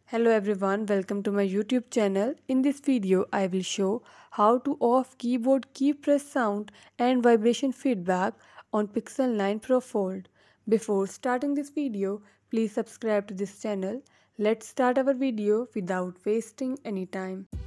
Hello everyone, welcome to my YouTube channel. In this video, I will show how to off keyboard key press sound and vibration feedback on Pixel 9 Pro Fold. Before starting this video, please subscribe to this channel. Let's start our video without wasting any time.